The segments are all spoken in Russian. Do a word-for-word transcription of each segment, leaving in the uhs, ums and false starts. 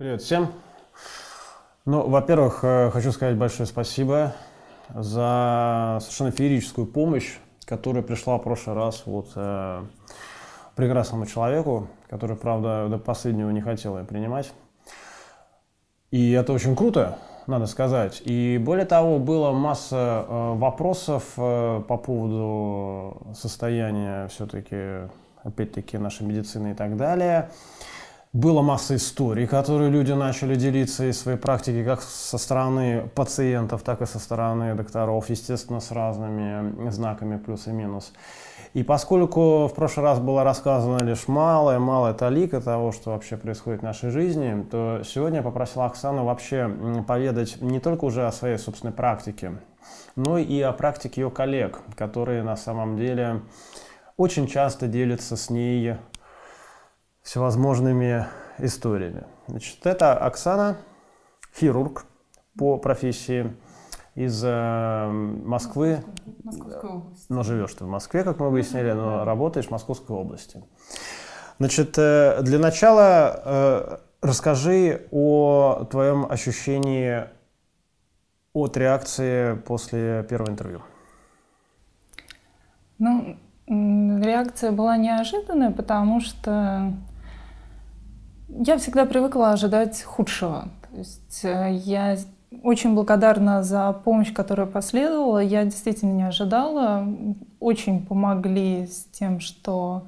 Привет всем. Ну, во-первых, хочу сказать большое спасибо за совершенно феерическую помощь, которая пришла в прошлый раз вот э, прекрасному человеку, который, правда, до последнего не хотел ее принимать. И это очень круто, надо сказать. И более того, была масса э, вопросов э, по поводу состояния все-таки, опять-таки, нашей медицины и так далее. Была масса историй, которые люди начали делиться из своей практики, как со стороны пациентов, так и со стороны докторов, естественно, с разными знаками плюс и минус. И поскольку в прошлый раз было рассказано лишь малая-малая талика того, что вообще происходит в нашей жизни, то сегодня я попросил Оксану вообще поведать не только уже о своей собственной практике, но и о практике ее коллег, которые на самом деле очень часто делятся с ней всевозможными историями. Значит, это Оксана, хирург по профессии из э, Москвы, но живешь ты в Москве, как мы выяснили, но работаешь в Московской области. Значит, э, для начала э, расскажи о твоем ощущении от реакции после первого интервью. Ну, реакция была неожиданная, потому что я всегда привыкла ожидать худшего. То есть я очень благодарна за помощь, которая последовала. Я действительно не ожидала. Очень помогли с тем, что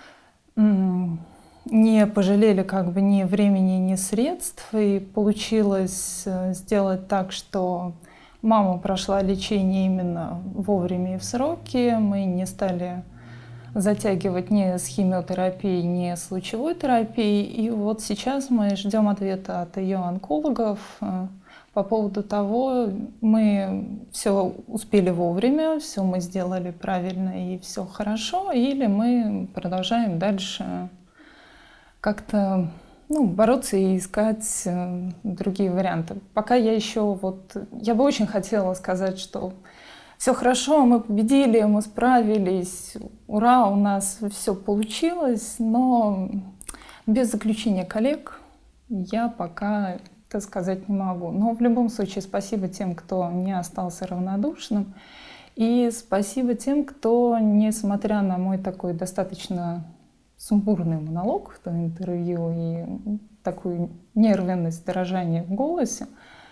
не пожалели как бы ни времени, ни средств. И получилось сделать так, что мама прошла лечение именно вовремя и в сроки. Мы не стали затягивать ни с химиотерапией, ни с лучевой терапией. И вот сейчас мы ждем ответа от ее онкологов по поводу того, мы все успели вовремя, все мы сделали правильно и все хорошо, или мы продолжаем дальше как-то ну, бороться и искать другие варианты. Пока я еще вот... Я бы очень хотела сказать, что все хорошо, мы победили, мы справились, ура, у нас все получилось, но без заключения коллег я пока это сказать не могу. Но в любом случае спасибо тем, кто не остался равнодушным, и спасибо тем, кто, несмотря на мой такой достаточно сумбурный монолог в том интервью и такую нервность, дрожание в голосе,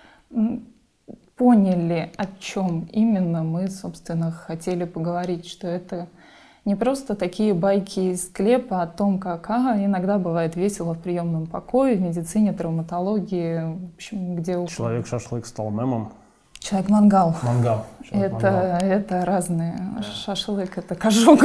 поняли, о чем именно мы, собственно, хотели поговорить, что это не просто такие байки из склепа о том, как ага, иногда бывает весело в приемном покое, в медицине, травматологии, в общем, где угодно. Человек-шашлык стал мемом. Человек-мангал. Мангал. Это, это разные. Да. Шашлык — это кожух.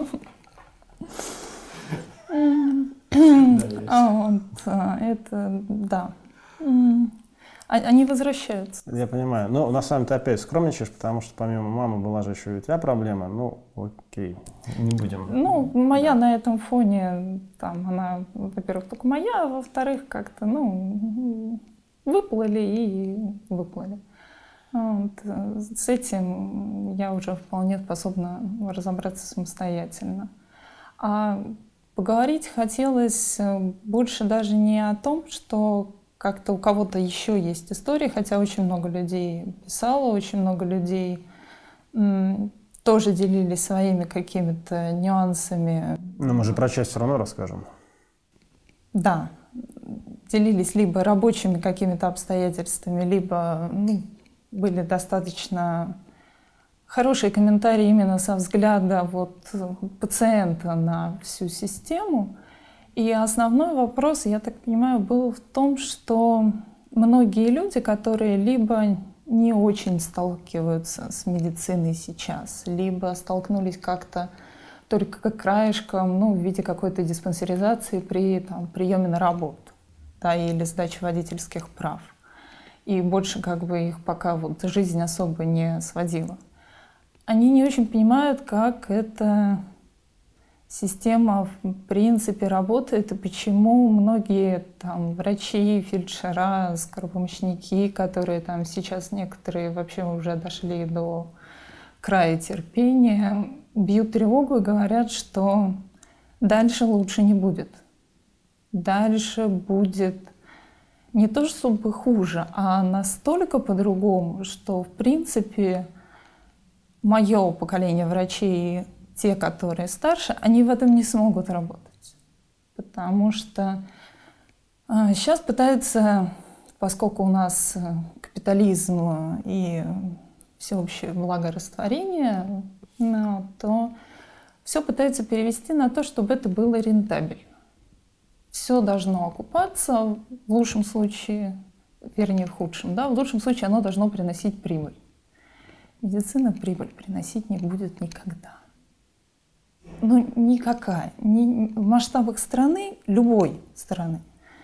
Это, да. Они возвращаются. Я понимаю. Ну, на самом деле, ты опять скромничаешь, потому что помимо мамы была же еще и у тебя проблема. Ну, окей, не будем. Ну, моя на этом фоне, там, она, во-первых, только моя, а во-вторых, как-то, ну, выплыли и выплыли. Вот. С этим я уже вполне способна разобраться самостоятельно. А поговорить хотелось больше даже не о том, что как-то у кого-то еще есть истории, хотя очень много людей писало, очень много людей м, тоже делились своими какими-то нюансами. Но мы же про часть все равно расскажем. Да, делились либо рабочими какими-то обстоятельствами, либо ну, были достаточно хорошие комментарии именно со взгляда вот, пациента на всю систему. И основной вопрос, я так понимаю, был в том, что многие люди, которые либо не очень сталкиваются с медициной сейчас, либо столкнулись как-то только как краешком, ну, в виде какой-то диспансеризации при там, приеме на работу, да, или сдаче водительских прав. И больше как бы их пока вот жизнь особо не сводила. Они не очень понимают, как это... Система в принципе работает, и почему многие там врачи, фельдшера, скоропомощники, которые там сейчас некоторые вообще уже дошли до края терпения, бьют тревогу и говорят, что дальше лучше не будет. Дальше будет не то чтобы хуже, а настолько по-другому, что, в принципе, мое поколение врачей, те, которые старше, они в этом не смогут работать. Потому что э, сейчас пытаются, поскольку у нас капитализм и всеобщее благорастворение, ну, то все пытаются перевести на то, чтобы это было рентабельно. Все должно окупаться, в лучшем случае, вернее в худшем, да, в лучшем случае оно должно приносить прибыль. Медицина прибыль приносить не будет никогда. Ну, никакая. Ни, в масштабах страны, любой страны,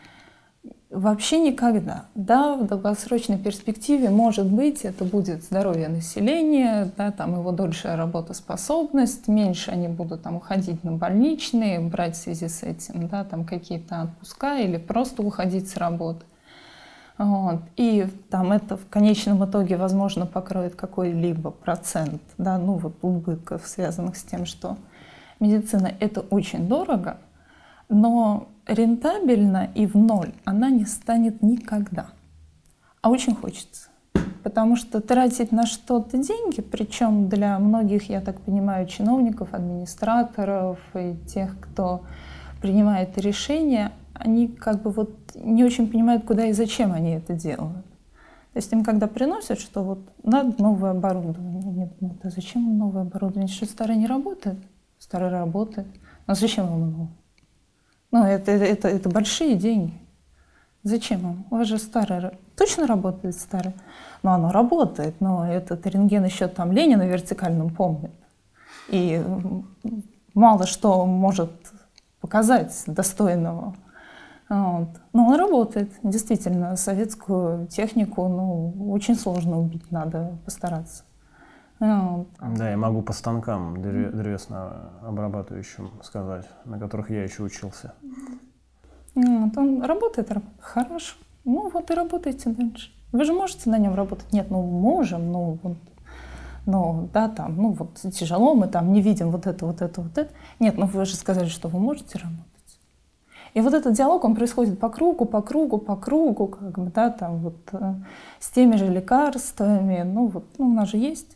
вообще никогда. Да, в долгосрочной перспективе, может быть, это будет здоровье населения, да, там его дольшая работоспособность, меньше они будут там уходить на больничные, брать в связи с этим, да, там какие-то отпуска или просто уходить с работы. Вот. И там это в конечном итоге, возможно, покроет какой-либо процент, да, ну, вот убытков, связанных с тем, что медицина — это очень дорого, но рентабельно и в ноль она не станет никогда. А очень хочется. Потому что тратить на что-то деньги, причем для многих, я так понимаю, чиновников, администраторов и тех, кто принимает решения, они как бы вот не очень понимают, куда и зачем они это делают. То есть им когда приносят, что вот надо новое оборудование. Нет, нет, а зачем вам новое оборудование? Что старое не работает? Старое работает. А зачем вам новое? Ну, это, это, это большие деньги. Зачем вам? У вас же старое. Точно работает старое? Ну, оно работает, но этот рентген еще там Ленина в вертикальном помнит. И мало что может показать достойного. Вот. Но он работает. Действительно, советскую технику, ну, очень сложно убить, надо постараться. Вот. Да, я могу по станкам древесно-обрабатывающим сказать, на которых я еще учился. Вот. Он работает, работает. Хорошо. Ну вот и работайте дальше. Вы же можете на нем работать? Нет, ну можем, ну вот. Ну, да, там, ну вот тяжело, мы там не видим вот это, вот это, вот это. Нет, ну вы же сказали, что вы можете работать. И вот этот диалог, он происходит по кругу, по кругу, по кругу, как бы, да, там вот э, с теми же лекарствами, ну вот, ну у нас же есть.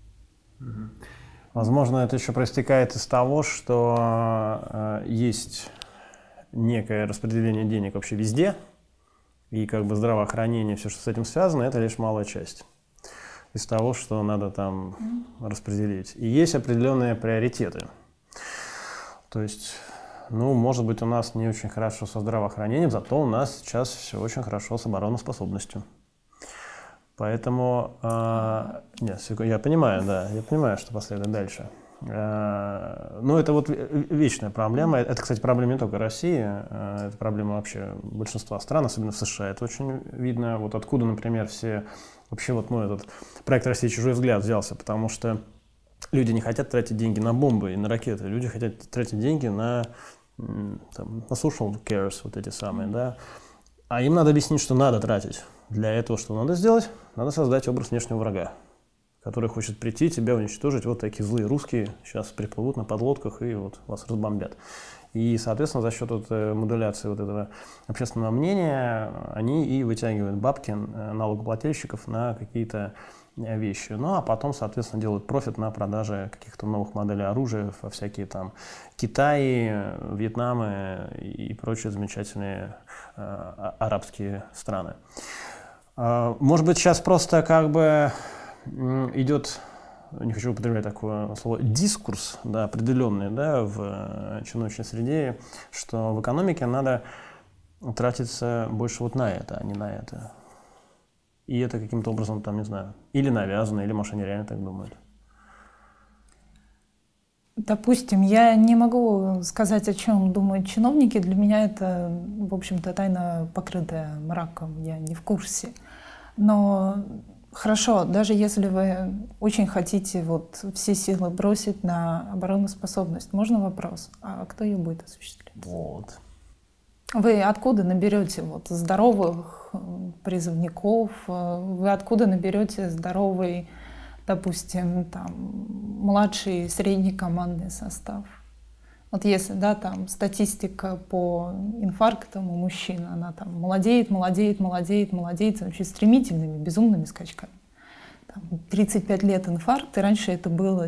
Возможно, это еще проистекает из того, что э, есть некое распределение денег вообще везде, и как бы здравоохранение, все, что с этим связано, это лишь малая часть из того, что надо там mm. распределить. И есть определенные приоритеты. То есть, ну, может быть, у нас не очень хорошо со здравоохранением, зато у нас сейчас все очень хорошо с обороноспособностью. Поэтому, э, нет, я понимаю, да, я понимаю, что последует дальше. Э, ну, это вот вечная проблема. Это, кстати, проблема не только России, э, это проблема вообще большинства стран, особенно в США. Это очень видно, вот откуда, например, все вообще вот, ну, этот проект «Россия. Чужой взгляд» взялся, потому что люди не хотят тратить деньги на бомбы и на ракеты, люди хотят тратить деньги на, там, на social cares, вот эти самые, да. А им надо объяснить, что надо тратить. Для этого что надо сделать? Надо создать образ внешнего врага, который хочет прийти, тебя уничтожить. Вот такие злые русские сейчас приплывут на подлодках и вот вас разбомбят. И, соответственно, за счет вот модуляции вот этого общественного мнения они и вытягивают бабки налогоплательщиков на какие-то вещи. Ну, а потом, соответственно, делают профит на продаже каких-то новых моделей оружия во всякие там Китаи, Вьетнамы и прочие замечательные э, арабские страны. Э, может быть, сейчас просто как бы идет, не хочу употреблять такое слово, дискурс, да, определенный, да, в чиновничной среде, что в экономике надо тратиться больше вот на это, а не на это. И это каким-то образом, там, не знаю, или навязано, или, может, они реально так думают. Допустим, я не могу сказать, о чем думают чиновники. Для меня это, в общем-то, тайна, покрытая мраком. Я не в курсе. Но хорошо, даже если вы очень хотите вот все силы бросить на обороноспособность, можно вопрос, а кто ее будет осуществлять? Вот. Вы откуда наберете вот здоровых призывников? Вы откуда наберете здоровый, допустим, там, младший, средний командный состав? Вот если, да, там статистика по инфарктам у мужчин, она там молодеет, молодеет, молодеет, молодеет, вообще стремительными, безумными скачками. Там, тридцать пять лет инфаркт, и раньше это было,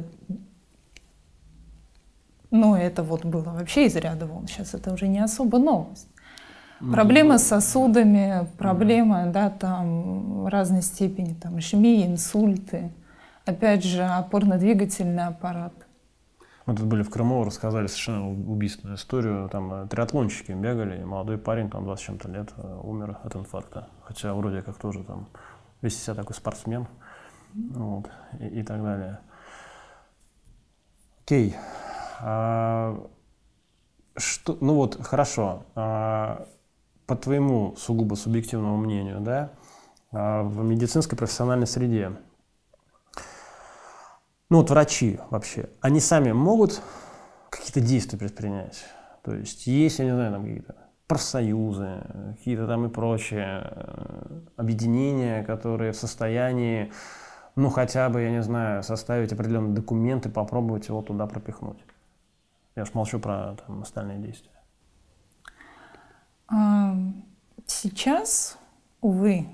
ну, это вот было вообще из ряда вон. Сейчас это уже не особо новость. Mm-hmm. Проблемы с сосудами, проблемы, mm-hmm. да, там разной степени, там ишемии, инсульты, опять же, опорно-двигательный аппарат. Мы тут были в Крыму, рассказали совершенно убийственную историю. Там триатлонщики бегали, и молодой парень, там двадцать с чем-то лет, умер от инфаркта. Хотя вроде как тоже там весь из себя такой спортсмен, вот, и, и так далее. Окей. А, что, ну вот, хорошо. А, по твоему сугубо субъективному мнению, да, а, в медицинской профессиональной среде, ну вот врачи вообще, они сами могут какие-то действия предпринять? То есть есть, я не знаю, там какие-то профсоюзы, какие-то там и прочие объединения, которые в состоянии, ну хотя бы, я не знаю, составить определенные документы, попробовать его туда пропихнуть. Я уж молчу про там, остальные действия. Сейчас, увы,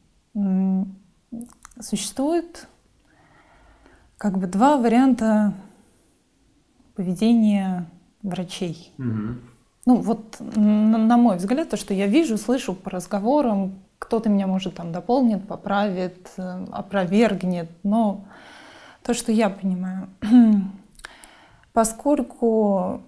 существует как бы два варианта поведения врачей. Угу. Ну вот, на, на мой взгляд, то, что я вижу, слышу по разговорам, кто-то меня, может, там дополнит, поправит, опровергнет, но то, что я понимаю, поскольку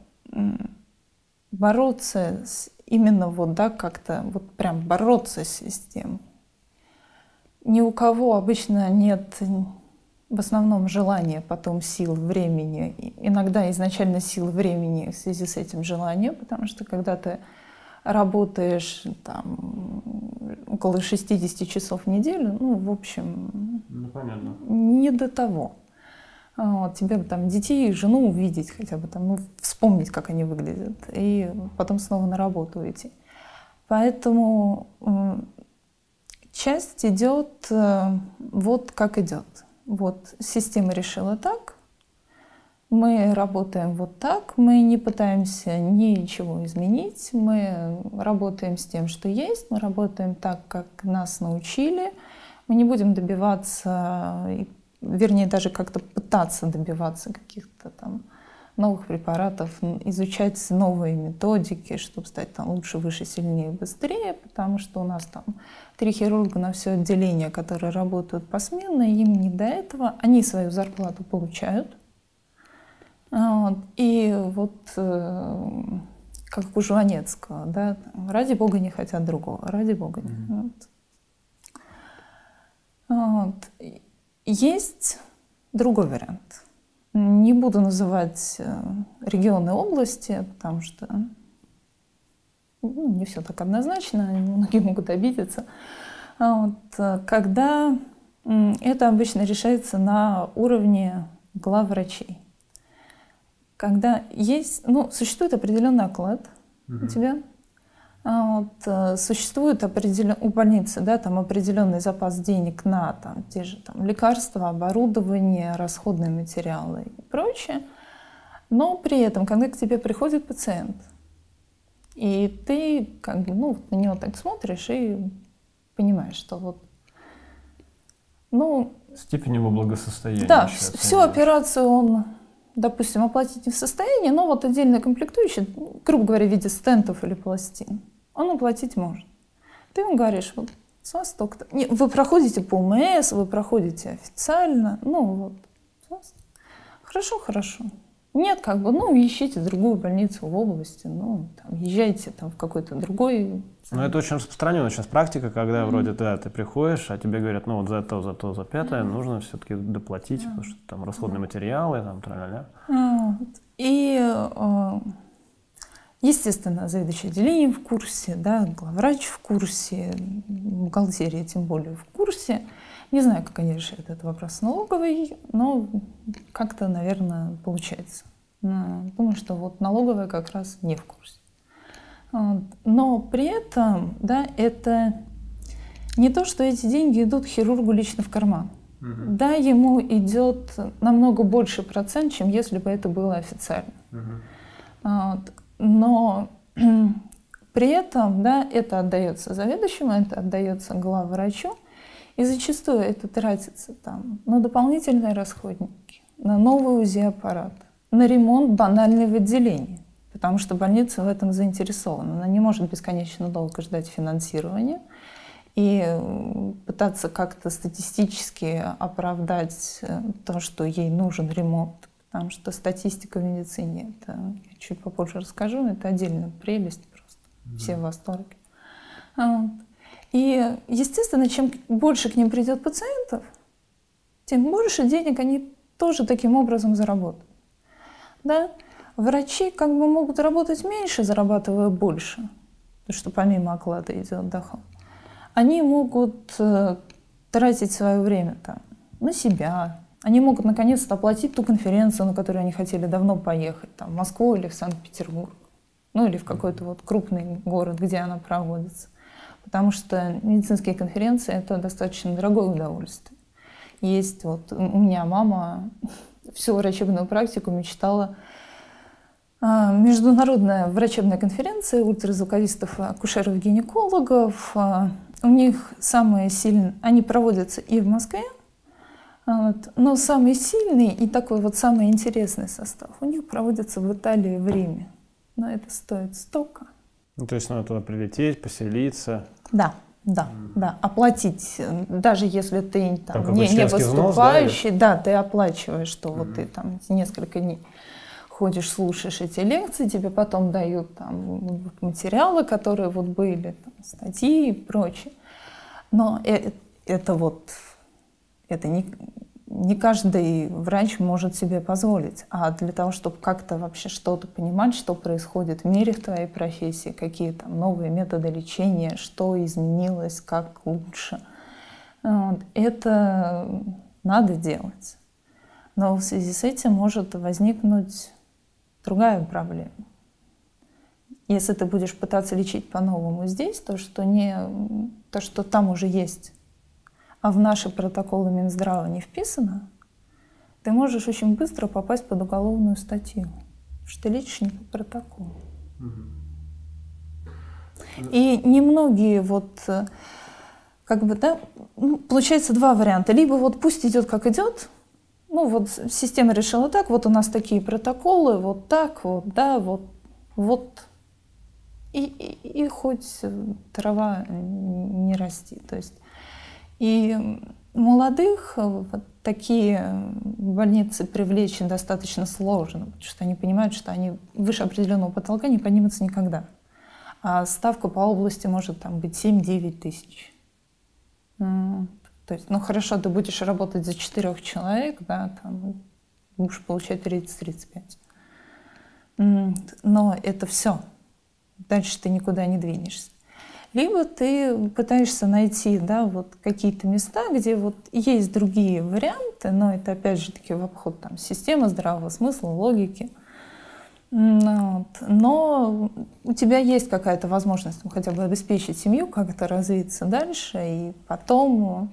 бороться с, именно вот, да, как-то вот прям бороться с системой, ни у кого обычно нет в основном желания, потом сил, времени, иногда изначально сил, времени в связи с этим желанием, потому что когда ты работаешь там около шестидесяти часов в неделю, ну, в общем, ну, понятно. Не до того. Вот, тебе бы там детей и жену увидеть, хотя бы там, ну, вспомнить, как они выглядят, и потом снова на работу идти. Поэтому э, часть идет э, вот как идет. Вот система решила так, мы работаем вот так, мы не пытаемся ничего изменить, мы работаем с тем, что есть, мы работаем так, как нас научили, мы не будем добиваться, вернее, даже как-то пытаться добиваться каких-то там новых препаратов, изучать новые методики, чтобы стать там лучше, выше, сильнее, быстрее, потому что у нас там три хирурга на все отделение, которые работают посменно, им не до этого, они свою зарплату получают. Вот. И вот как у Жванецкого, да, ради Бога не хотят другого, ради Бога. Mm-hmm. Вот. Вот. Есть другой вариант. Не буду называть регионы, области, потому что ну, не все так однозначно, многие могут обидеться. Вот. Когда это обычно решается на уровне главврачей. Когда есть, ну, существует определенный оклад mm-hmm. у тебя, вот, существует определен... у больницы, да, там определенный запас денег на там, те же там, лекарства, оборудование, расходные материалы и прочее. Но при этом, когда к тебе приходит пациент, и ты как бы, ну, на него так смотришь и понимаешь, что вот, ну... Степень его благосостояния. Да, всю операцию он, допустим, оплатить не в состоянии, но вот отдельные комплектующие, грубо говоря, в виде стентов или пластин, он оплатить может. Ты ему говоришь, вот с вас столько-то. Вы проходите по ОМС, вы проходите официально, ну вот. Хорошо, хорошо. Нет, как бы, ну, ищите другую больницу в области, ну, там, езжайте там в какой-то другой... Ну, это очень распространенная сейчас практика, когда mm-hmm. вроде, да, ты приходишь, а тебе говорят, ну, вот за то, за то, за пятое mm-hmm. нужно все-таки доплатить, mm-hmm. потому что там расходные mm-hmm. материалы, там, тра-ля-ля. Mm-hmm. И, естественно, заведующий отделением в курсе, да, главврач в курсе, бухгалтерия тем более в курсе. Не знаю, как они решают этот вопрос с налоговой, но как-то, наверное, получается. Думаю, что вот налоговая как раз не в курсе. Но при этом, да, это не то, что эти деньги идут хирургу лично в карман. Угу. Да, ему идет намного больше процент, чем если бы это было официально. Угу. Вот. Но при этом, да, это отдается заведующему, это отдается главврачу, и зачастую это тратится там на дополнительные расходники, на новый УЗИ-аппарат, на ремонт банальный в отделении, потому что больница в этом заинтересована. Она не может бесконечно долго ждать финансирования и пытаться как-то статистически оправдать то, что ей нужен ремонт, потому что статистика в медицине, это я чуть попозже расскажу, это отдельная прелесть просто, mm-hmm. все в восторге. Вот. И, естественно, чем больше к ним придет пациентов, тем больше денег они тоже таким образом заработают. Да? Врачи как бы могут работать меньше, зарабатывая больше, потому что помимо оклада идет доход. Они могут э, тратить свое время там, на себя. Они могут наконец-то оплатить ту конференцию, на которую они хотели давно поехать, там, в Москву или в Санкт-Петербург, ну или в какой-то вот крупный город, где она проводится. Потому что медицинские конференции — это достаточно дорогое удовольствие. Есть вот у меня мама всю врачебную практику мечтала. Международная врачебная конференция ультразвуковистов, акушеров, гинекологов. У них самые сильные, они проводятся и в Москве, вот, но самый сильный и такой вот самый интересный состав у них проводится в Италии, в Риме. Но это стоит столько. Ну, то есть надо туда прилететь, поселиться. Да, да, mm. да. Оплатить, даже если ты там, там не, не выступающий, взнос, да, да, ты оплачиваешь, что mm. вот ты там несколько дней ходишь, слушаешь эти лекции, тебе потом дают там материалы, которые вот были, там, статьи и прочее. Но это, это вот, это не, не каждый врач может себе позволить. А для того, чтобы как-то вообще что-то понимать, что происходит в мире в твоей профессии, какие там новые методы лечения, что изменилось, как лучше, вот, это надо делать. Но в связи с этим может возникнуть другая проблема. Если ты будешь пытаться лечить по-новому здесь, то что, не, то, что там уже есть, а в наши протоколы Минздрава не вписано, ты можешь очень быстро попасть под уголовную статью, потому что ты лечишь не по протоколу. Mm-hmm. И немногие вот, как бы, да, ну, получается два варианта. Либо вот пусть идет как идет, ну вот система решила так, вот у нас такие протоколы, вот так, вот, да, вот, вот. И, и, и хоть трава не расти. То есть и молодых вот такие больницы привлечь достаточно сложно, потому что они понимают, что они выше определенного потолка не поднимутся никогда. А ставка по области может там быть семь-девять тысяч. То есть, ну хорошо, ты будешь работать за четырех человек, да, там будешь получать тридцать-тридцать пять. Но это все. Дальше ты никуда не двинешься. Либо ты пытаешься найти, да, вот какие-то места, где вот есть другие варианты, но это опять же таки в обход там, системы здравого смысла, логики. Вот. Но у тебя есть какая-то возможность ну, хотя бы обеспечить семью, как-то развиться дальше, и потом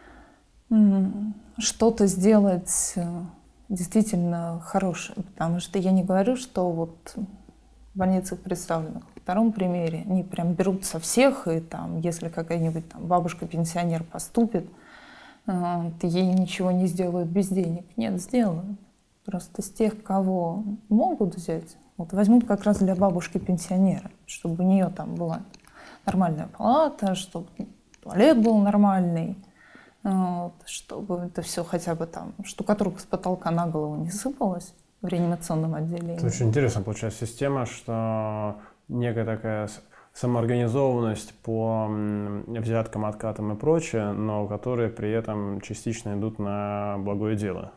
что-то сделать действительно хорошее. Потому что я не говорю, что вот в больницах представленных во втором примере они прям берут со всех, и там, если какая-нибудь там бабушка-пенсионер поступит, ей ничего не сделают без денег. Нет, сделают. Просто с тех, кого могут взять, вот возьмут как раз для бабушки-пенсионера, чтобы у нее там была нормальная палата, чтобы туалет был нормальный, вот, чтобы это все хотя бы там штукатурка с потолка на голову не сыпалась в реанимационном отделении. Это очень интересно получается система, что некая такая самоорганизованность по взяткам, откатам и прочее, но которые при этом частично идут на благое дело.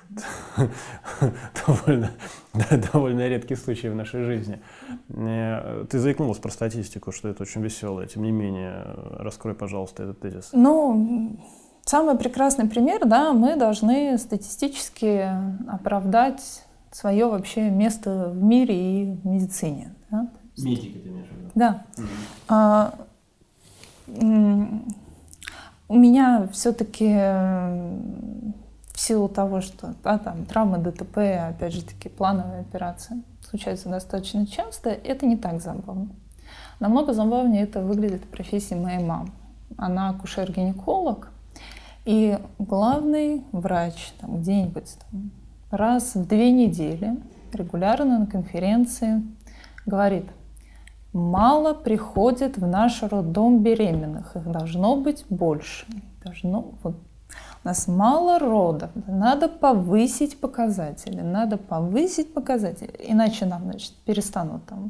довольно, да, довольно редкий случай в нашей жизни. Ты заикнулась про статистику, что это очень веселое. Тем не менее, раскрой, пожалуйста, этот тезис. Ну, самый прекрасный пример, да, мы должны статистически оправдать свое вообще место в мире и в медицине. Да? Медики ты имеешь в виду? Да. Mm-hmm. а, у меня все-таки силу того, что да, там, травмы, ДТП, опять же таки плановые операции случаются достаточно часто, это не так забавно. Намного забавнее это выглядит в профессии моей мамы. Она акушер-гинеколог, и главный врач там, где-нибудь там, раз в две недели регулярно на конференции говорит: мало приходит в наш роддом беременных, их должно быть больше. Должно, вот, у нас мало родов, надо повысить показатели, надо повысить показатели, иначе нам, значит, перестанут там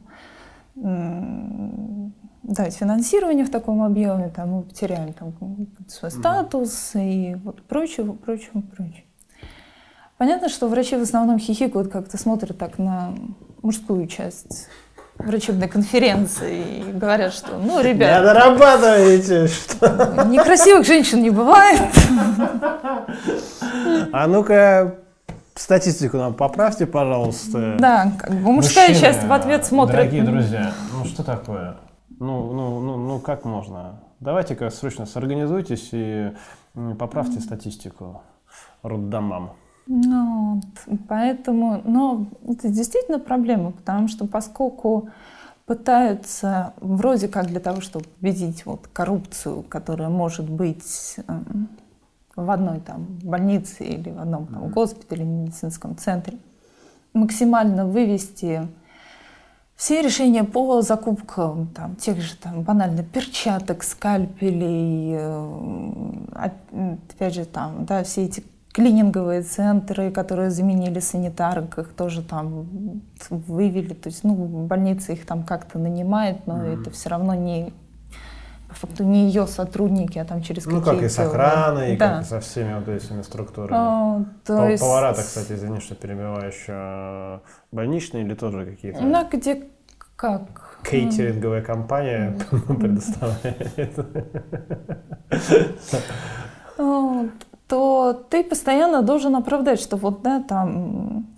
давать финансирование в таком объеме, там, мы потеряем там, свой статус и вот прочее, прочее, прочее. Понятно, что врачи в основном хихикают, как-то смотрят так на мужскую часть врачебной конференции и говорят, что, ну, ребята... Не дорабатываете, что... Некрасивых женщин не бывает. А ну-ка, статистику нам поправьте, пожалуйста. Да, как бы мужская Мужчины, часть в ответ смотрит. Дорогие друзья, ну что такое? Ну, ну, ну, ну как можно? Давайте-ка срочно сорганизуйтесь и поправьте статистику роддомам. Ну, вот, поэтому, но это действительно проблема, потому что поскольку пытаются вроде как для того, чтобы победить вот коррупцию, которая может быть э, в одной там больнице или в одном там, госпитале, медицинском центре, максимально вывести все решения по закупкам там, тех же там, банально перчаток, скальпелей, э, опять же там, да, все эти клининговые центры, которые заменили санитарок, их тоже там вывели. То есть, ну, больница их там как-то нанимает, но mm-hmm. это все равно не, по факту, не ее сотрудники, а там через ну, какие-то... Ну, как и с охраной, да. как и со всеми вот этими структурами. А, то Пов- есть... Повара-то, кстати, извини, что перебиваю, еще больничные или тоже какие-то? Ну, где как? Кейтеринговая компания mm-hmm. предоставляет. Вот. То ты постоянно должен оправдать, что вот, да, там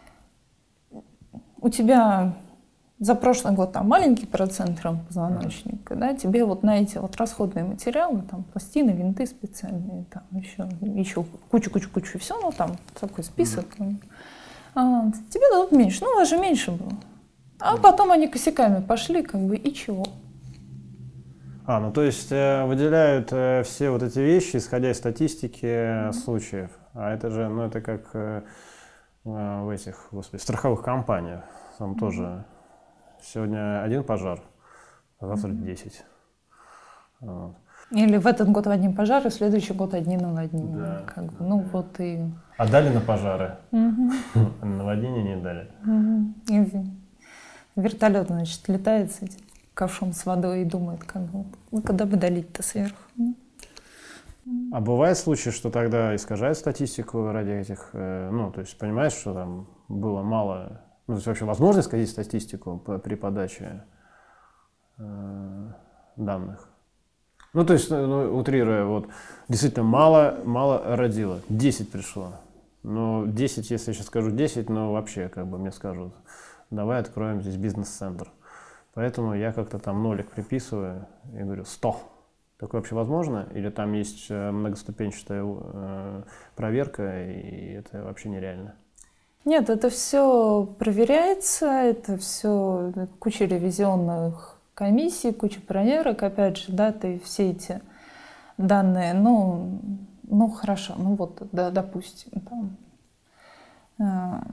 у тебя за прошлый год там маленький процент травм позвоночника, да, тебе вот на эти вот расходные материалы, там пластины, винты специальные, там еще, еще кучу-кучу-кучу и все, ну там такой список, mm-hmm. а, тебе дадут меньше, ну у вас же меньше было, а потом они косяками пошли, как бы, и чего? А, ну то есть э, выделяют э, все вот эти вещи, исходя из статистики mm-hmm. случаев. А это же, ну это как э, э, в этих, господи, страховых компаниях. Там mm-hmm. тоже сегодня один пожар, а завтра mm-hmm. десять. Вот. Или в этот год один пожар, и в следующий год одни наводнения. Да. Как бы, ну вот и... А дали на пожары? Mm-hmm. Наводнения не дали. Mm-hmm. И вертолет, значит, летает с этим ковшом с водой и думает, как бы, ну, когда бы долить-то сверху. А бывает случаи, что тогда искажают статистику ради этих, э, ну, то есть понимаешь, что там было мало, ну, то есть вообще возможно исказить статистику по, при подаче э, данных? Ну, то есть, ну, утрируя, вот, действительно мало, мало родило, десять пришло. Но десять, если я сейчас скажу десять, ну, вообще, как бы мне скажут, давай откроем здесь бизнес-центр. Поэтому я как-то там нолик приписываю и говорю сто. Такое вообще возможно? Или там есть многоступенчатая э, проверка, и это вообще нереально? Нет, это все проверяется, это все куча ревизионных комиссий, куча проверок. Опять же, да, ты все эти данные, ну, ну хорошо, ну вот, да, допустим, там, э,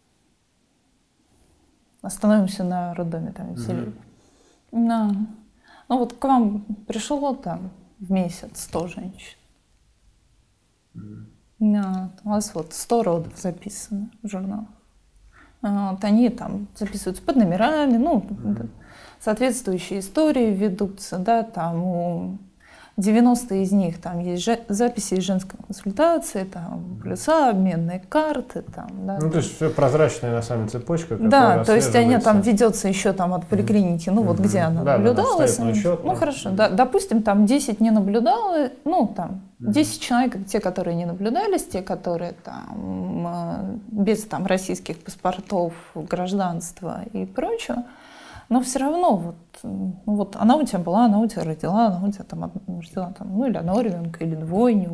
остановимся на роддоме, там, в селе. Mm-hmm. Да. Ну вот к вам пришло там в месяц сто женщин. Mm-hmm. Да, у вас вот сто родов записано в журналах. Вот, они там записываются под номерами, ну, mm-hmm. соответствующие истории ведутся, да, там у девяносто из них там есть же, записи из женской консультации, там полюса, обменные карты, там, да. Ну, то есть все прозрачная на самом деле цепочка. Да, то есть они там ведется еще там от поликлиники, ну mm-hmm. вот где она да, наблюдалась. Да, учет, ну да. хорошо, да, допустим, там десять не наблюдало, ну там mm-hmm. десять человек, те, которые не наблюдались, те, которые там без там российских паспортов, гражданства и прочего. Но все равно, вот, ну, вот она у тебя была, она у тебя родила, она у тебя там родила, там, ну или одного ребенка, или двойню, вот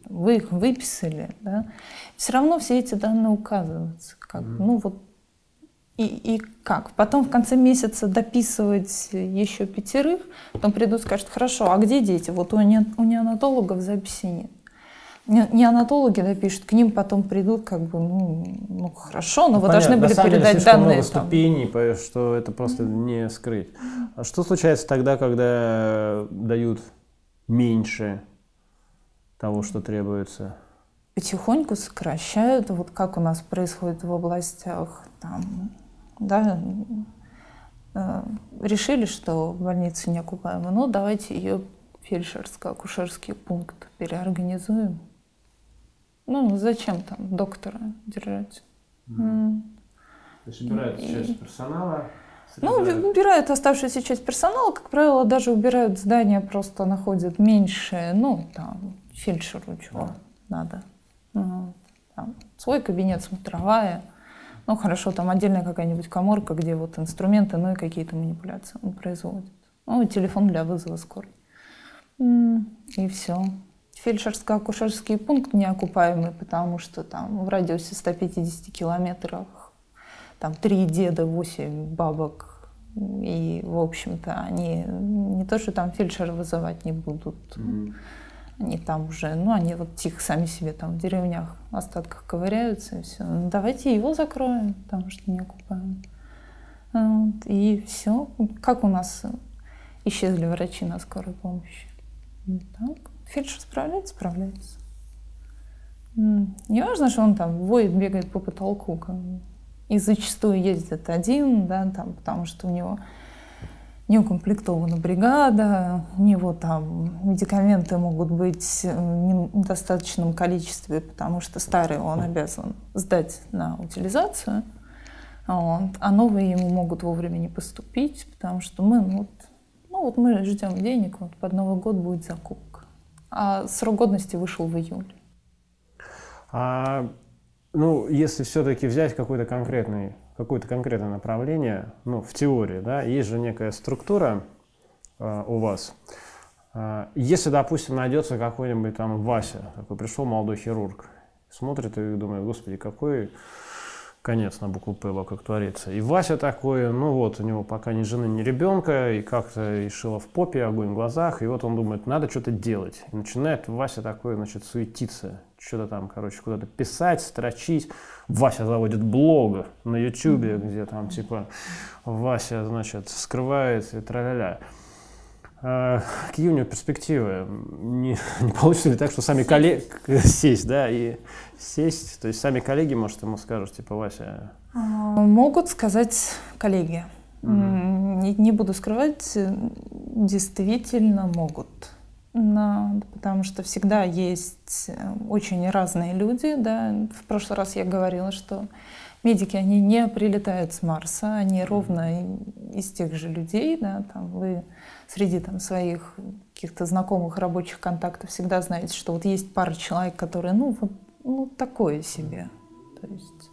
вы их выписали, да, все равно все эти данные указываются. Как, mm-hmm. Ну вот и, и как? Потом в конце месяца дописывать еще пятерых, потом придут и скажут, хорошо, а где дети? Вот у, не, у неонатологов записи нет. Не, неонатологи допишут, к ним потом придут, как бы, ну, ну хорошо, но ну, вы должны были передать деле, данные. Много ступеней, что это просто mm-hmm. не скрыть. А что случается тогда, когда дают меньше того, что требуется? Потихоньку сокращают, вот как у нас происходит в областях, там, да, э, решили, что больница неокупаема, ну давайте ее фельдшерско-акушерский пункт переорганизуем. Ну зачем там доктора держать? Mm. То есть убирают И... часть персонала? Ну, убирают оставшуюся часть персонала, как правило, даже убирают здания, просто находят меньше, ну, там, фельдшеру чего yeah. надо. Ну, там, свой кабинет, смотровая. Ну, хорошо, там отдельная какая-нибудь каморка, где вот инструменты, ну и какие-то манипуляции он производит. Ну, и телефон для вызова скорой. И все. Фельдшерско-акушерский пункт неокупаемый, потому что там в радиусе ста пятидесяти километров там три деда, восемь бабок. И, в общем-то, они не то, что там фельдшера вызывать не будут. Mm-hmm. Они там уже, ну, они вот тихо сами себе там в деревнях, остатках ковыряются, и все. Ну, давайте его закроем, потому что не окупаем. Вот, и все. Как у нас исчезли врачи на скорой помощи? Так. Фельдшер справляется, справляется. Не важно, что он там воет, бегает по потолку, как бы. И зачастую ездит один, да, там, потому что у него не укомплектована бригада, у него там медикаменты могут быть в недостаточном количестве, потому что старые он обязан сдать на утилизацию, вот, а новые ему могут вовремя не поступить, потому что мы, ну, вот, ну, вот мы ждем денег, вот под Новый год будет закупка. А срок годности вышел в июле. А, ну, если все-таки взять какой-то конкретный какое-то конкретное направление, ну, в теории, да, есть же некая структура э, у вас. Э, если, допустим, найдется какой-нибудь там Вася, такой пришел молодой хирург, смотрит и думает, господи, какой конец на букву П вокруг творится. И Вася такой, ну вот, у него пока ни жены, ни ребенка, и как-то и шило в попе, огонь в глазах, и вот он думает, надо что-то делать. И начинает Вася такой, значит, суетиться, что-то там, короче, куда-то писать, строчить. Вася заводит блог на Ютубе, mm-hmm. где там, типа, Вася, значит, скрывает и тра-ля-ля. А, какие у него перспективы? Не, не получится ли так, что сами коллеги... Сесть, да, и сесть, то есть сами коллеги, может, ему скажут, типа, Вася... Могут сказать коллеги. Mm-hmm. Не, не буду скрывать, действительно могут. Но, потому что всегда есть очень разные люди, да. В прошлый раз я говорила, что медики, они не прилетают с Марса, они ровно из тех же людей, да, там вы среди там своих каких-то знакомых рабочих контактов всегда знаете, что вот есть пара человек, которые, ну, вот, ну, такое себе. То есть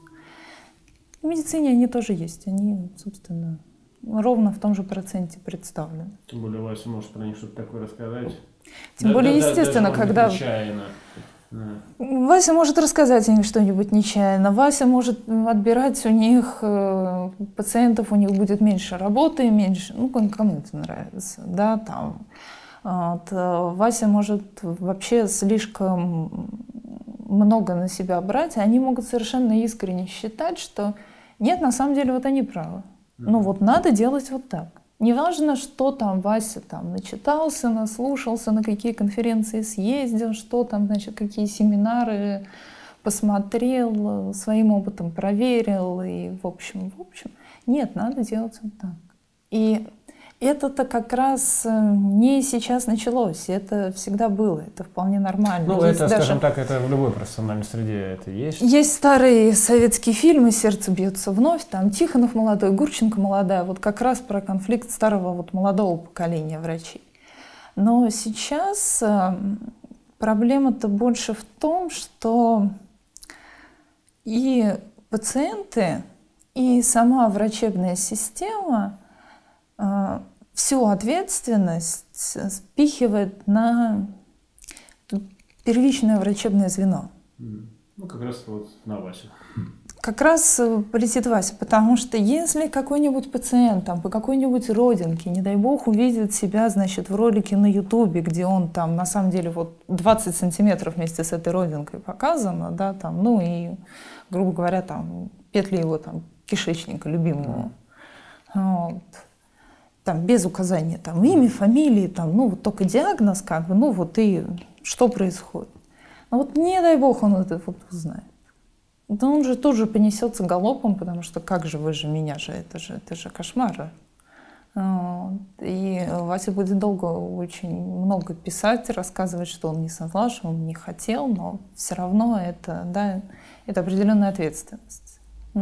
в медицине они тоже есть, они, собственно, ровно в том же проценте представлены. Тем более Вася может про них что-то такое рассказать. Тем да, более, да, естественно, да, когда... Нечаянно. Да. Вася может рассказать о них что-нибудь нечаянно. Вася может отбирать у них э, пациентов, у них будет меньше работы, меньше, ну, кому это нравится, да, там. Вот. Вася может вообще слишком много на себя брать, и они могут совершенно искренне считать, что нет, на самом деле вот они правы. Mm-hmm. Ну вот надо делать вот так. Неважно, что там Вася там начитался, наслушался, на какие конференции съездил, что там, значит, какие семинары посмотрел, своим опытом проверил, и в общем, в общем. Нет, надо делать вот так. И это-то как раз не сейчас началось, это всегда было, это вполне нормально. Ну, есть это, даже... скажем так, это в любой профессиональной среде это есть. Есть старые советские фильмы «Сердце бьется вновь», там Тихонов молодой, Гурченко молодая, вот как раз про конфликт старого вот молодого поколения врачей. Но сейчас проблема-то больше в том, что и пациенты, и сама врачебная система всю ответственность спихивает на первичное врачебное звено. Ну, как раз вот на Васю. Как раз полетит Вася, потому что если какой-нибудь пациент там, по какой-нибудь родинке, не дай бог, увидит себя, значит, в ролике на Ютубе, где он там на самом деле вот двадцать сантиметров вместе с этой родинкой показано, да, там, ну и, грубо говоря, там петли его там кишечника любимого, mm. вот. Там без указания там имя, фамилии, там, ну вот только диагноз, как бы, ну вот и что происходит. Но вот не дай бог он это вот узнает. Да он же тут же понесется галопом, потому что как же вы же меня же, это же, это же кошмар. И Вася будет долго очень много писать, рассказывать, что он не соврал, что он не хотел, но все равно это, да, это определенная ответственность.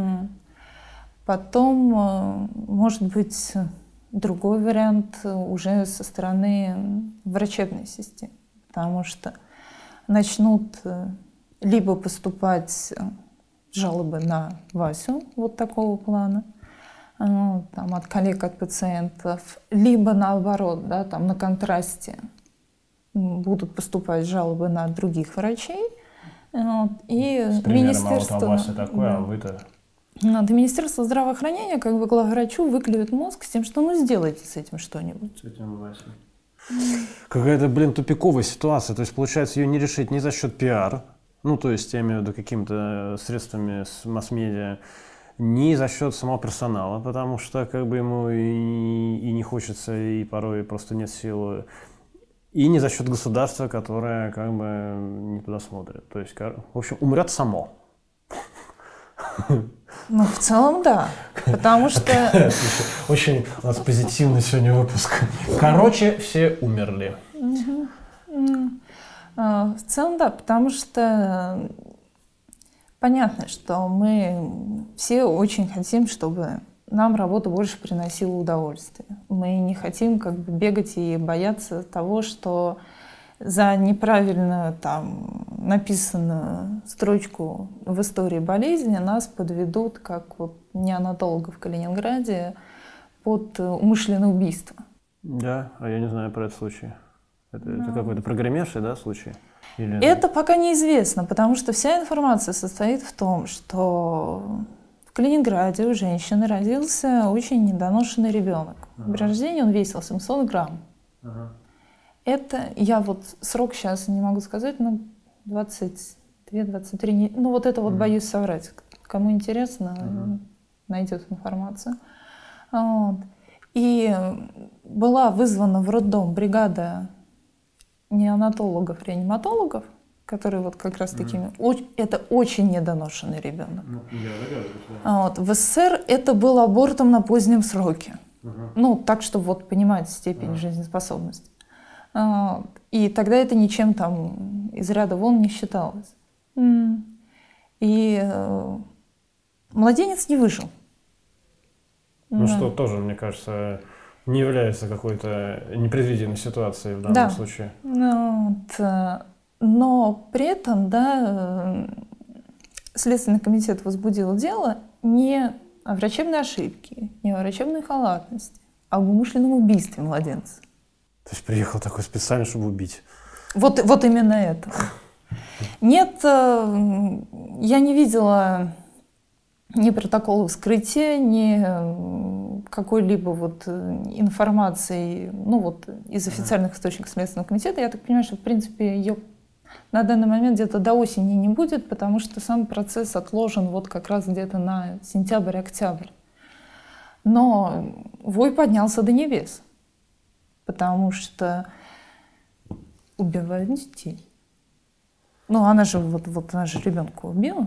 Потом, может быть, другой вариант уже со стороны врачебной системы, потому что начнут либо поступать жалобы на Васю вот такого плана, ну, там, от коллег, от пациентов, либо наоборот, да, там, на контрасте будут поступать жалобы на других врачей. Вот, и с примером, министерство, а вот Вася такое, да, а вы-то... Вот, и Министерство здравоохранения как бы главврачу выклюет мозг с тем, что ну сделайте с этим что-нибудь. С этим Васей. Какая-то, блин, тупиковая ситуация. То есть, получается, ее не решить ни за счет пиар, ну, то есть, я имею в виду какими-то средствами с масс-медиа, ни за счет самого персонала, потому что как бы ему и, и не хочется, и порой просто нет сил, и не за счет государства, которое как бы не туда смотрит. То есть, в общем, умрет само. Ну, в целом, да. Потому что... Очень у нас позитивный сегодня выпуск. Короче, все умерли. В целом, да, потому что понятно, что мы все очень хотим, чтобы нам работа больше приносила удовольствие. Мы не хотим как бы бегать и бояться того, что за неправильную там написанную строчку в истории болезни нас подведут, как вот неонатолога в Калининграде, под умышленное убийство. Да, а я не знаю про этот случай. Это, да. это какой-то прогремевший, да, случай? Или... Это пока неизвестно, потому что вся информация состоит в том, что в Калининграде у женщины родился очень недоношенный ребенок. Ага. При рождении он весил семьсот грамм. Ага. Это, я вот срок сейчас не могу сказать, но двадцать две — двадцать три, ну вот это вот mm. боюсь соврать. Кому интересно, mm-hmm. найдет информацию. Вот. И была вызвана в роддом бригада неонатологов, реаниматологов, которые вот как раз такими, mm-hmm. это очень недоношенный ребенок. Mm-hmm. Yeah, вот. В СССР это был абортом на позднем сроке. Mm-hmm. Ну, так, чтобы вот понимать степень mm-hmm. жизнеспособности. И тогда это ничем там из ряда вон не считалось. И э, младенец не выжил. Ну, да. Что тоже, мне кажется, не является какой-то непредвиденной ситуацией в данном да. случае. Ну, вот, но при этом, да, Следственный комитет возбудил дело не о врачебной ошибке, не о врачебной халатности, а об умышленном убийстве младенца. То есть приехал такой специально, чтобы убить. Вот, вот именно это. Нет, я не видела ни протокола вскрытия, ни какой-либо вот информации, ну вот из официальных источников Следственного комитета. Я так понимаю, что в принципе ее на данный момент где-то до осени не будет, потому что сам процесс отложен вот как раз где-то на сентябрь-октябрь. Но вой поднялся до небес. Потому что убивают детей. Ну, она же вот, вот она же ребенка убила.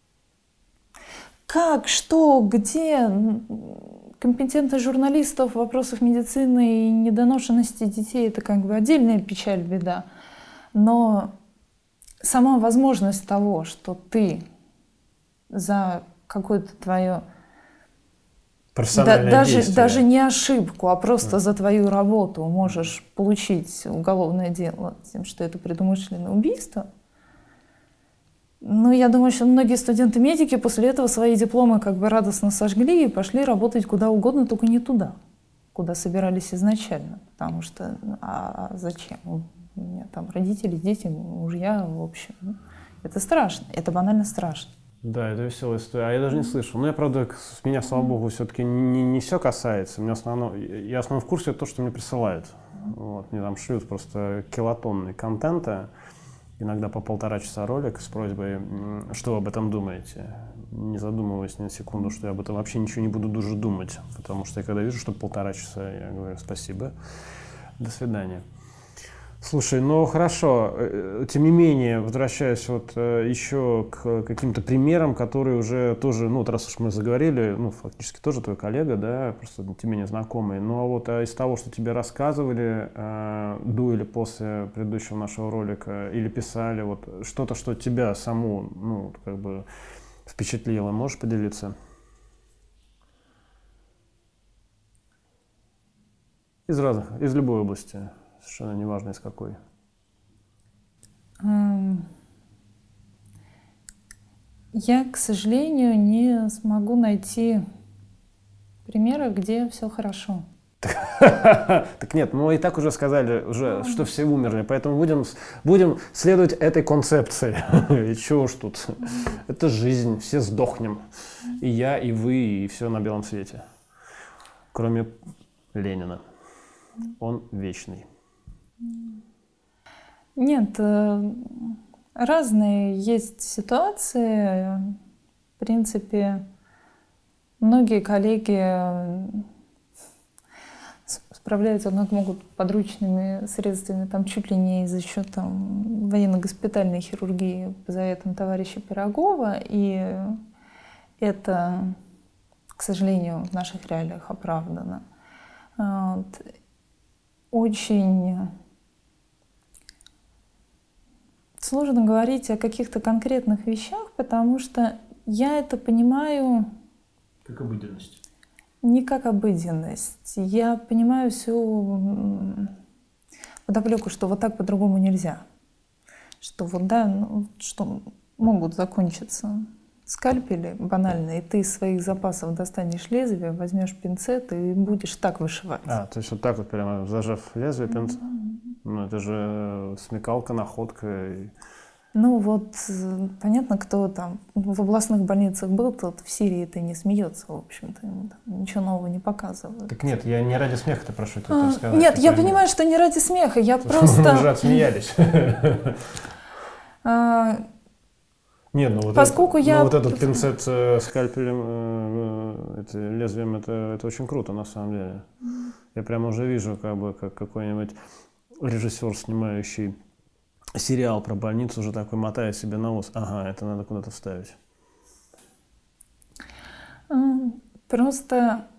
Как, что, где? Компетентность журналистов, вопросов медицины и недоношенности детей — это как бы отдельная печаль, беда. Но сама возможность того, что ты за какое-то твое... Да, даже, даже не ошибку, а просто да. за твою работу можешь получить уголовное дело тем, что это предумышленное убийство. Ну, я думаю, что многие студенты-медики после этого свои дипломы как бы радостно сожгли и пошли работать куда угодно, только не туда, куда собирались изначально. Потому что, а зачем? Нет. там родители, дети, мужья, в общем. Это страшно, это банально страшно. Да, это веселая история. А я даже не слышал. Но я, правда, с меня, слава богу, все-таки не, не все касается. Меня основно, я основном в курсе то, что мне присылают. Вот, мне там шлют просто килотонны контента, иногда по полтора часа ролик с просьбой, что вы об этом думаете. Не задумываясь ни на секунду, что я об этом вообще ничего не буду даже думать. Потому что я когда вижу, что полтора часа, я говорю спасибо, до свидания. Слушай, ну хорошо, тем не менее, возвращаясь вот еще к каким-то примерам, которые уже тоже, ну вот раз уж мы заговорили, ну фактически тоже твой коллега, да, просто тем не менее знакомый, но вот а из того, что тебе рассказывали э, до или после предыдущего нашего ролика, или писали, вот что-то, что тебя саму, ну как бы впечатлило, можешь поделиться? Из разных, из любой области. Совершенно неважно, из какой. Я, к сожалению, не смогу найти примеры, где все хорошо. Так нет, мы и так уже сказали, уже, что все умерли, поэтому будем, будем следовать этой концепции. И чего уж тут. Это жизнь, все сдохнем. И я, и вы, и все на белом свете. Кроме Ленина. Он вечный. Нет, разные есть ситуации. В принципе, многие коллеги справляются, однако могут подручными средствами, там чуть ли не за счет там, военно-госпитальной хирургии по заветам товарища Пирогова. И это, к сожалению, в наших реалиях оправдано. Вот. Очень сложно говорить о каких-то конкретных вещах, потому что я это понимаю как обыденность. Не как обыденность. Я понимаю всю подоплеку, что вот так по-другому нельзя. Что вот да, ну, что могут закончиться скальпели банально, и ты из своих запасов достанешь лезвие, возьмешь пинцет и будешь так вышивать. А, то есть вот так вот прямо зажав лезвие пинцет? Mm-hmm. Ну это же смекалка, находка. И... Ну вот, понятно, кто там в областных больницах был, тот в Сирии это не смеется, в общем-то, ему там ничего нового не показывают. Так нет, я не ради смеха-то прошу тебя а, сказать. Нет, я понимаю, что не ради смеха, я просто... Мы уже отсмеялись. Нет, ну вот, Поскольку это, я... ну, вот этот пинцет э, скальпелем, э, это, лезвием, это, это очень круто на самом деле. Mm. Я прямо уже вижу, как бы, как какой-нибудь режиссер, снимающий сериал про больницу, уже такой мотает себе на ус. Ага, это надо куда-то вставить. Просто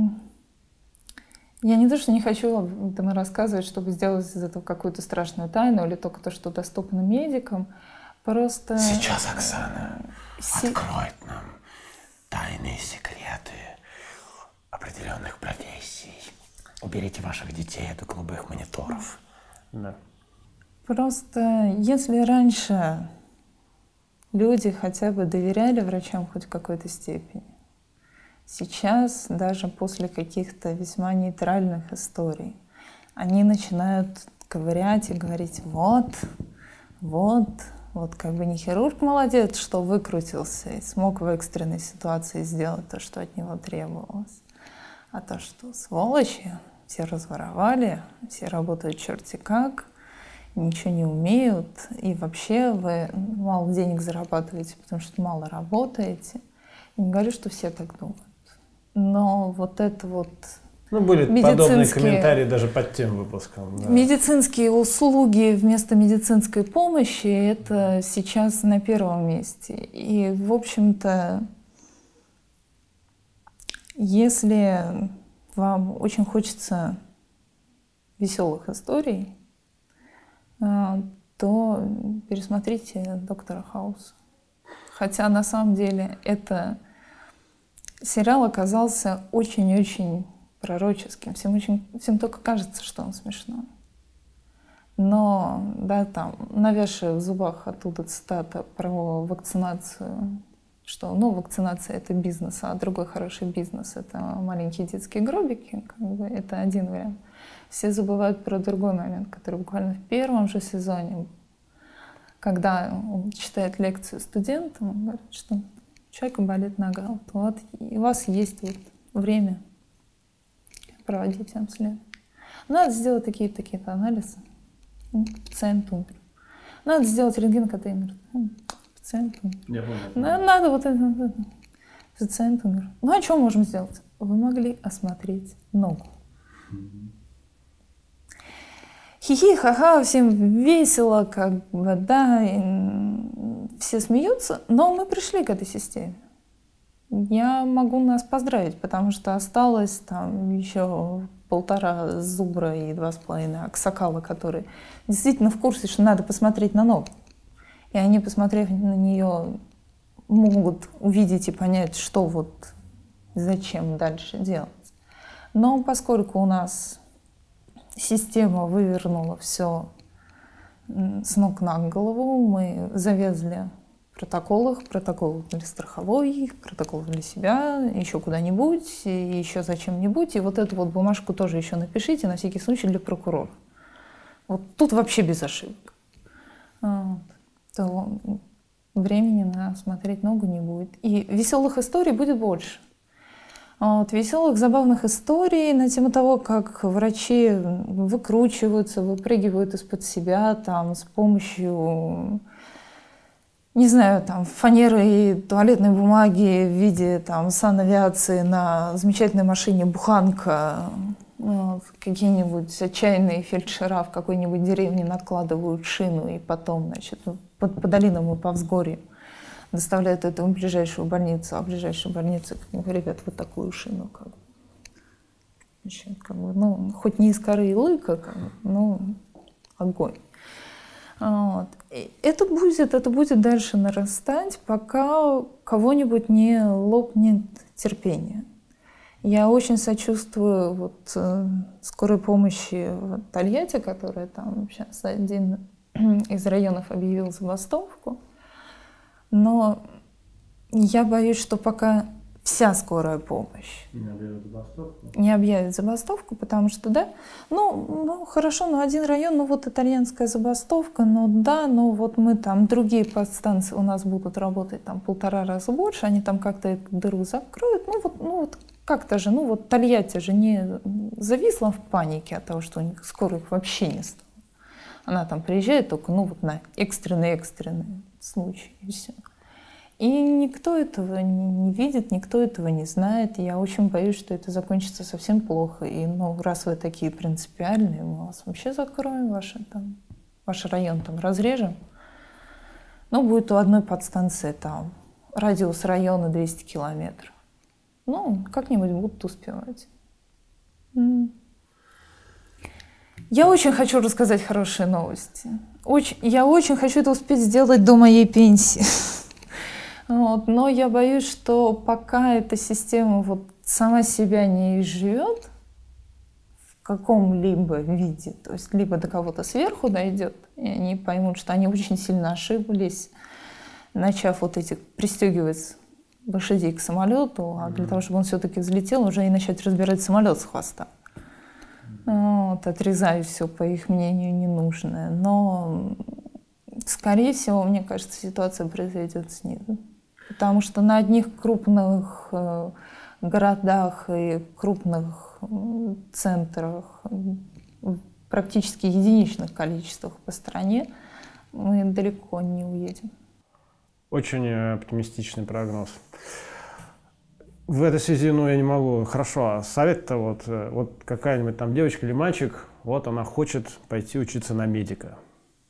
я не то, что не хочу там рассказывать, чтобы сделать из этого какую-то страшную тайну или только то, что доступно медикам. Просто... Сейчас Оксана Си... откроет нам тайные секреты определенных профессий. Уберите ваших детей от голубых мониторов. Да. Просто если раньше люди хотя бы доверяли врачам хоть в какой-то степени, сейчас даже после каких-то весьма нейтральных историй они начинают ковырять и говорить: вот, вот, вот как бы не хирург молодец, что выкрутился и смог в экстренной ситуации сделать то, что от него требовалось, а то, что сволочи, все разворовали, все работают черти как, ничего не умеют, и вообще вы мало денег зарабатываете, потому что мало работаете. Я не говорю, что все так думают. Но вот это вот... Ну, были подобные комментарии даже под тем выпуском. Да. Медицинские услуги вместо медицинской помощи — это сейчас на первом месте. И, в общем-то, если вам очень хочется веселых историй, то пересмотрите «Доктора Хауса». Хотя на самом деле это сериал оказался очень-очень пророческим. Всем, очень, всем только кажется, что он смешной. Но, да, там, навязшая в зубах оттуда цитата про вакцинацию, что, ну, вакцинация — это бизнес, а другой хороший бизнес — это маленькие детские гробики, как бы, это один вариант. Все забывают про другой момент, который буквально в первом же сезоне, когда он читает лекцию студентам, он говорит, что у человека болит нога. Вот, вот и у вас есть вот время проводить обследование. Надо сделать такие-то такие анализы. Пациент умер. Надо сделать рентген, КТ умер. Пациент умер. Надо, надо вот это, вот это. Пациент умер. Ну а что можем сделать? Вы могли осмотреть ногу. Хихи, ха-ха, всем весело, как бы, да, все смеются, но мы пришли к этой системе. Я могу нас поздравить, потому что осталось там еще полтора зубра и два с половиной аксакала, которые действительно в курсе, что надо посмотреть на ногу. И они, посмотрев на нее, могут увидеть и понять, что вот, зачем дальше делать. Но поскольку у нас система вывернула все с ног на голову, мы завезли в протоколах, протокол для страховой, протокол для себя, еще куда-нибудь, еще зачем-нибудь. И вот эту вот бумажку тоже еще напишите, на всякий случай для прокурора. Вот тут вообще без ошибок. Вот. То времени на смотреть ногу не будет. И веселых историй будет больше. Вот, веселых, забавных историй на тему того, как врачи выкручиваются, выпрыгивают из-под себя там, с помощью, не знаю, там, фанеры и туалетной бумаги в виде там, санавиации на замечательной машине «Буханка». Вот, какие-нибудь отчаянные фельдшера в какой-нибудь деревне накладывают шину и потом, значит, по, по долинам и по взгорьям доставляют это в ближайшую больницу, а в ближайшей больнице говорят, ребят, вот такую шину, как бы. Значит, как бы, ну, хоть не из коры и лыка, как бы, но огонь. Вот. И это будет, это будет дальше нарастать, пока кого-нибудь не лопнет терпение. Я очень сочувствую вот, э, скорой помощи в Тольятти, которая там сейчас один из районов объявил забастовку. Но я боюсь, что пока вся скорая помощь не объявит забастовку, не объявит забастовку, потому что, да, ну, ну хорошо, ну один район, ну вот итальянская забастовка, ну да, ну вот мы там, другие подстанции у нас будут работать там полтора раза больше, они там как-то эту дыру закроют, ну вот, ну вот как-то же, ну вот Тольятти же не зависла в панике от того, что у них скорых вообще не стало. Она там приезжает только, ну вот на экстренные-экстренные случаи, и все. И никто этого не, не видит, никто этого не знает. Я очень боюсь, что это закончится совсем плохо. И ну, раз вы такие принципиальные, мы вас вообще закроем, ваши, там, ваш район там разрежем. Ну, будет у одной подстанции там радиус района двести километров. Ну, как-нибудь будут успевать. Я очень хочу рассказать хорошие новости. Очень, я очень хочу это успеть сделать до моей пенсии. Вот, но я боюсь, что пока эта система вот сама себя не изживет в каком-либо виде, то есть либо до кого-то сверху дойдет, и они поймут, что они очень сильно ошиблись, начав вот эти пристегивать лошадей к самолету, а для того, чтобы он все-таки взлетел, уже и начать разбирать самолет с хвоста. Вот, отрезая все, по их мнению, ненужное. Но, скорее всего, мне кажется, ситуация произойдет снизу. Потому что на одних крупных э, городах и крупных э, центрах, в практически единичных количествах по стране, мы далеко не уедем. Очень оптимистичный прогноз. В этой связи, ну, я не могу. Хорошо, а совет-то вот, вот какая-нибудь там девочка или мальчик, вот она хочет пойти учиться на медика.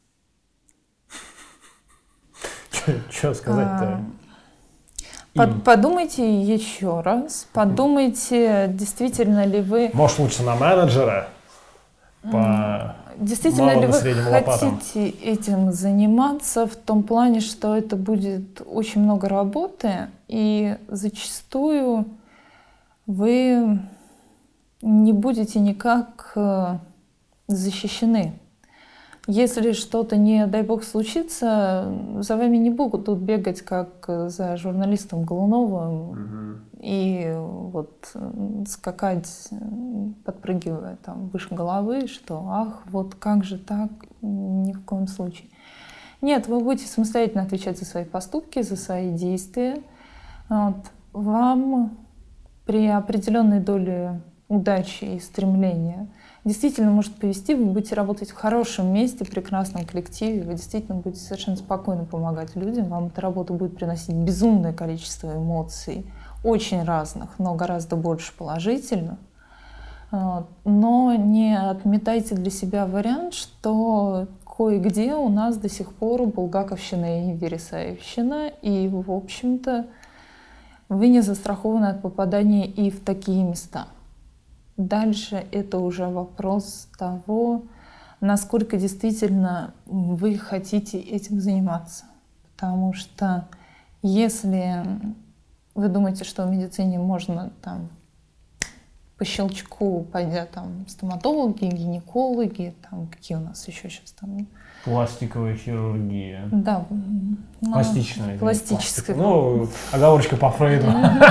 Что сказать-то? Под, подумайте еще раз, подумайте, действительно ли вы... Может, лучше на менеджера по Действительно ли вы хотите лопатам. этим заниматься в том плане, что это будет очень много работы, и зачастую вы не будете никак защищены. Если что-то, не дай бог, случится, за вами не будут тут бегать, как за журналистом Голуновым, угу. и вот скакать, подпрыгивая там выше головы, что ах, вот как же так, ни в коем случае. Нет, вы будете самостоятельно отвечать за свои поступки, за свои действия. Вот. Вам при определенной доле удачи и стремления действительно может повезти, вы будете работать в хорошем месте, в прекрасном коллективе, вы действительно будете совершенно спокойно помогать людям, вам эта работа будет приносить безумное количество эмоций, очень разных, но гораздо больше положительных. Но не отметайте для себя вариант, что кое-где у нас до сих пор булгаковщина и вересаевщина, и, в общем-то, вы не застрахованы от попадания и в такие места. Дальше это уже вопрос того, насколько действительно вы хотите этим заниматься. Потому что если вы думаете, что в медицине можно там по щелчку, пойдя там стоматологи, гинекологи, там какие у нас еще сейчас там... Пластиковая хирургия. Да. Пластичная. Пластическая. Ну, оговорочка по Фрейду.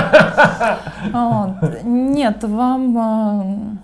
Нет, вам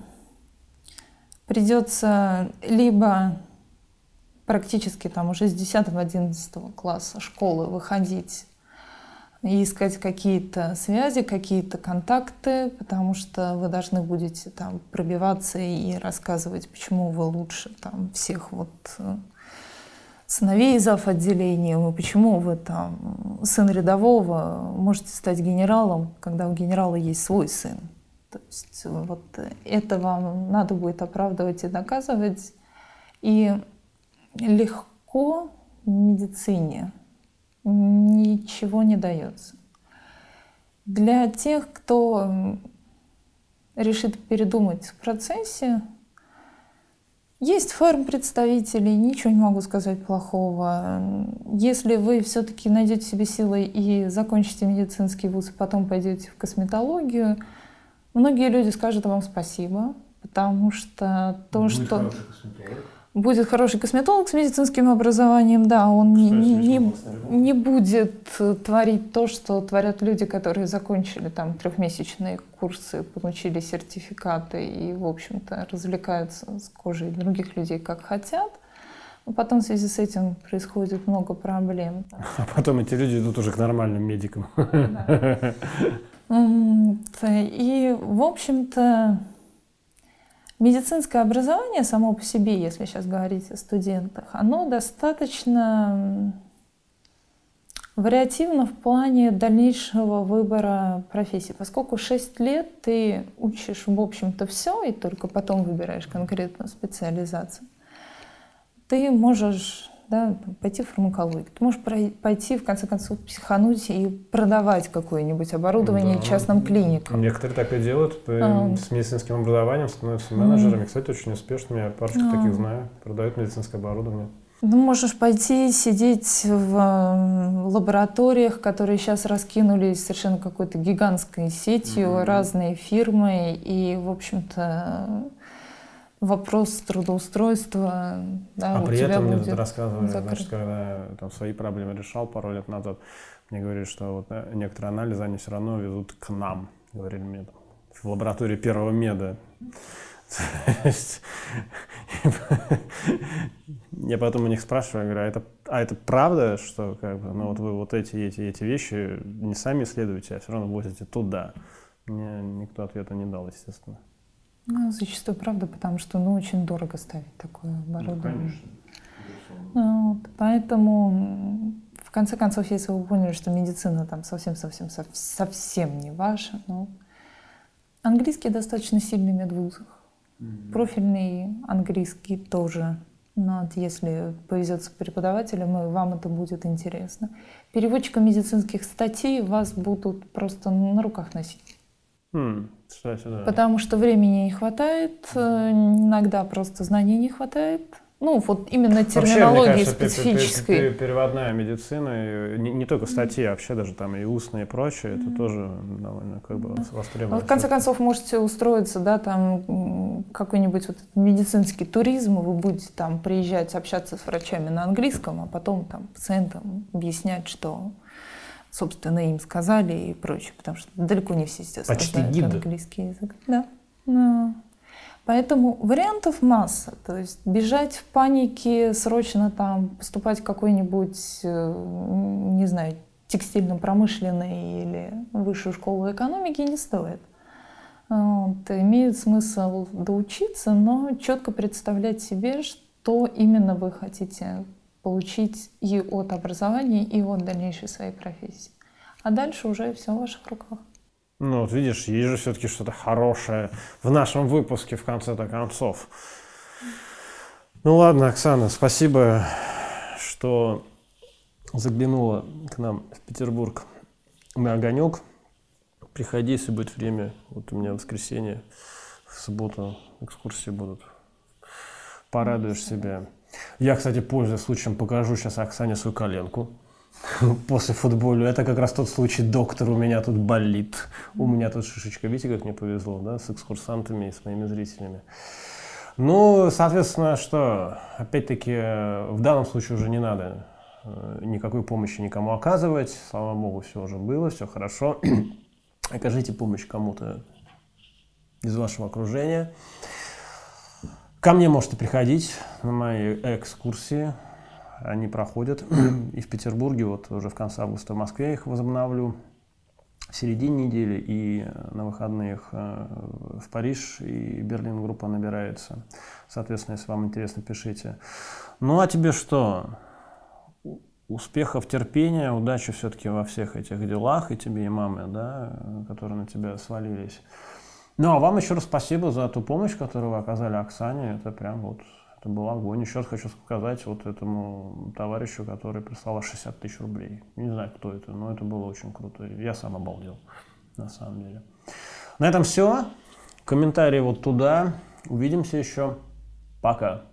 придется либо практически там уже с десятого-одиннадцатого класса школы выходить и искать какие-то связи, какие-то контакты, потому что вы должны будете там пробиваться и рассказывать, почему вы лучше там всех вот сыновей зав. Отделением, и почему вы там сын рядового можете стать генералом, когда у генерала есть свой сын. То есть вот это вам надо будет оправдывать и доказывать. И легко в медицине ничего не дается. Для тех, кто решит передумать в процессе, есть фармпредставители, ничего не могу сказать плохого. Если вы все-таки найдете в себе силы и закончите медицинский вуз, и потом пойдете в косметологию, многие люди скажут вам спасибо, потому что то, Будет что... хороший косметолог. Будет хороший косметолог с медицинским образованием, да, он не, не, не будет творить то, что творят люди, которые закончили там трехмесячные курсы, получили сертификаты и, в общем-то, развлекаются с кожей других людей как хотят. Но потом в связи с этим происходит много проблем. А потом эти люди идут уже к нормальным медикам. Да. И, в общем-то, медицинское образование само по себе, если сейчас говорить о студентах, оно достаточно вариативно в плане дальнейшего выбора профессии. Поскольку шесть лет ты учишь, в общем-то, все, и только потом выбираешь конкретную специализацию, ты можешь, да, пойти в фармакологию, ты можешь пойти, в конце концов, психануть и продавать какое-нибудь оборудование, да, частным клиникам. Некоторые так и делают, а, с медицинским образованием становятся менеджерами. Кстати, очень успешными, я парочку а, таких знаю, продают медицинское оборудование. Ну, можешь пойти сидеть в лабораториях, которые сейчас раскинулись совершенно какой-то гигантской сетью, mm-hmm. разные фирмы, и, в общем-то, вопрос трудоустройства, да, а у при тебя этом будет мне рассказывали, закрыт. Значит, когда я там свои проблемы решал пару лет назад, мне говорили, что вот некоторые анализы они все равно везут к нам, говорили мне, там, в лаборатории первого меда. Я потом у них спрашиваю, говорю, а это, а это правда, что как бы, ну, вот вы вот эти, эти, эти вещи не сами исследуете, а все равно возите туда? Мне никто ответа не дал, естественно. Ну, зачастую правда, потому что, ну, очень дорого ставить такое оборудование. Ну, вот, поэтому, в конце концов, если вы поняли, что медицина там совсем-совсем совсем не ваша, ну, английский достаточно сильный в медвузах, mm-hmm. профильный английский тоже. Но вот если повезет с преподавателем, и вам это будет интересно. Переводчиком медицинских статей вас будут просто на руках носить. Mm, кстати, да. Потому что времени не хватает, иногда просто знаний не хватает. Ну, вот именно терминологии вообще, мне кажется, специфической. Переводная медицина, не, не только статьи, а вообще даже там и устные и прочее, это mm-hmm. тоже довольно как бы да. востребовано. В конце концов, можете устроиться, да, там какой-нибудь вот медицинский туризм, вы будете там приезжать, общаться с врачами на английском, а потом там пациентам объяснять, что, собственно, им сказали и прочее, потому что далеко не все, естественно, почти знают гид. Английский язык. Да. Да. Поэтому вариантов масса. То есть бежать в панике, срочно там поступать в какой-нибудь, не знаю, текстильно-промышленной или высшую школу экономики не стоит. Вот. Имеет смысл доучиться, но четко представлять себе, что именно вы хотите получить и от образования, и от дальнейшей своей профессии. А дальше уже все в ваших руках. Ну вот видишь, есть же все-таки что-то хорошее в нашем выпуске в конце-то концов. Ну ладно, Оксана, спасибо, что заглянула к нам в Петербург на огонек. Приходи, если будет время. Вот у меня в воскресенье, в субботу экскурсии будут. Порадуешь себя. Я, кстати, пользуясь случаем, покажу сейчас Оксане свою коленку. После футбола. Это как раз тот случай, доктор, у меня тут болит. У меня тут шишечка. Видите, как мне повезло, да, с экскурсантами и с моими зрителями. Ну, соответственно, что, опять-таки, в данном случае уже не надо никакой помощи никому оказывать. Слава богу, все уже было, все хорошо. Окажите помощь кому-то из вашего окружения. Ко мне можете приходить на мои экскурсии. Они проходят и в Петербурге, вот уже в конце августа в Москве я их возобновлю, в середине недели и на выходных в Париж и Берлин группа набирается. Соответственно, если вам интересно, пишите. Ну а тебе что? Успехов, терпения, удачи все-таки во всех этих делах, и тебе, и маме, да, которые на тебя свалились. Ну а вам еще раз спасибо за ту помощь, которую вы оказали Оксане. Это прям вот... Это был огонь. Еще раз хочу сказать вот этому товарищу, который прислал шестьдесят тысяч рублей. Не знаю, кто это, но это было очень круто. Я сам обалдел, на самом деле. На этом все. Комментарии вот туда. Увидимся еще. Пока.